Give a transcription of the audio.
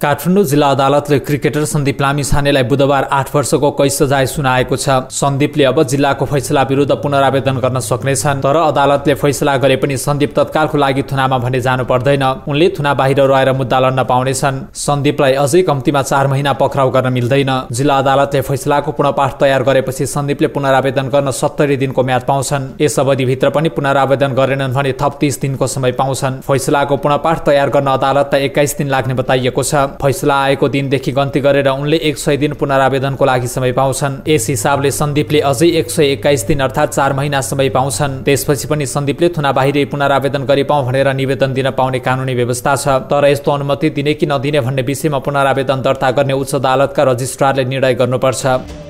काठमाडौँ जिल्ला अदालतले क्रिकेटर सन्दीप लामिछानेलाई बुधबार 8 वर्षको कैद सजाय सुनाएको छ। सन्दीपले अब जिल्लाको फैसला विरुद्ध पुनरावेदन गर्न सक्नेछन्, तर अदालतले फैसला गरे पनि सन्दीप तत्कालको लागि थुनामा भने जानु पर्दैन। उनले थुना बाहिर रहेर मुद्दा लड्न पाउनेछन्। सन्दीपलाई अझै कम्तीमा 4 महिना पक्राउ गर्न मिल्दैन। जिल्ला अदालतले फैसलाको पुनःपाठ तयार गरेपछि सन्दीपले पुनरावेदन गर्न 70 दिनको म्याद पाउँछन्। यस अवधिभित्र पनि पुनरावेदन गरेनन् भने थप 30 दिनको समय पाउँछन्। फैसलाको पुनःपाठ तयार गर्न अदालतलाई 21 दिन लाग्ने बताइएको छ। फैसला आएको दिनदेखि गन्ती गरेर उनले 100 दिन पुनरावेदनको लागि समय पाउँछन्। यस हिसाबले सन्दीपले अझै 121 दिन अर्थात् 4 महिना समय पाउँछन्। त्यसपछि पनि सन्दीपले थुना बाहिरै पुनरावेदन गरिपाउँ भनेर निवेदन दिन पाउने कानुनी व्यवस्था छ। तर यस्तो अनुमति दिने कि नदिने भन्ने विषयमा पुनरावेदन दर्ता गर्ने उच्च अदालतका रजिस्ट्रारले निर्णय गर्नुपर्छ।